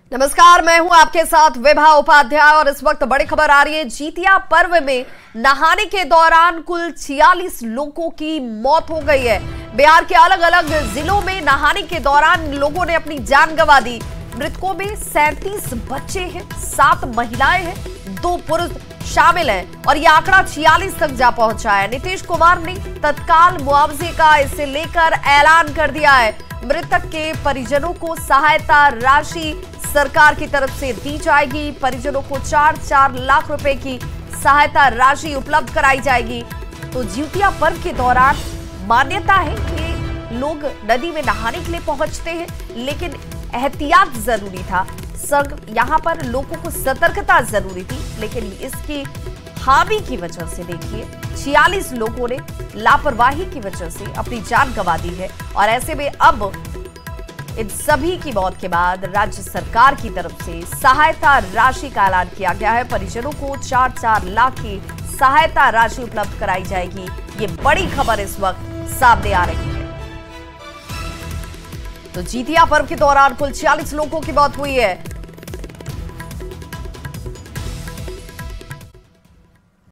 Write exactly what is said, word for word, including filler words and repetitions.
नमस्कार, मैं हूं आपके साथ विभा उपाध्याय और इस वक्त बड़ी खबर आ रही है। जितिया पर्व में नहाने के दौरान कुल छियालीस लोगों की मौत हो गई है। बिहार के अलग अलग जिलों में नहाने के दौरान लोगों ने अपनी जान गंवा दी। मृतकों में सैंतीस बच्चे हैं, सात महिलाएं हैं, दो पुरुष शामिल हैं और यह आंकड़ा छियालीस तक जा पहुंचा है। नीतीश कुमार ने तत्काल मुआवजे का इसे लेकर ऐलान कर दिया है। मृतक के परिजनों को सहायता राशि सरकार की तरफ से दी जाएगी। परिजनों को चार चार लाख रुपए की सहायता राशि उपलब्ध कराई जाएगी। तो जितिया पर्व के दौरान मान्यता है कि लोग नदी में नहाने के लिए पहुंचते हैं, लेकिन एहतियात जरूरी था। यहाँ पर लोगों को सतर्कता जरूरी थी, लेकिन इसकी खामी की वजह से देखिए छियालीस लोगों ने लापरवाही की वजह से अपनी जान गंवा दी है। और ऐसे में अब इन सभी की मौत के बाद राज्य सरकार की तरफ से सहायता राशि का ऐलान किया गया है। परिजनों को चार चार लाख की सहायता राशि उपलब्ध कराई जाएगी। ये बड़ी खबर इस वक्त सामने आ रही है। तो जितिया पर्व के दौरान कुल छियालीस लोगों की मौत हुई है।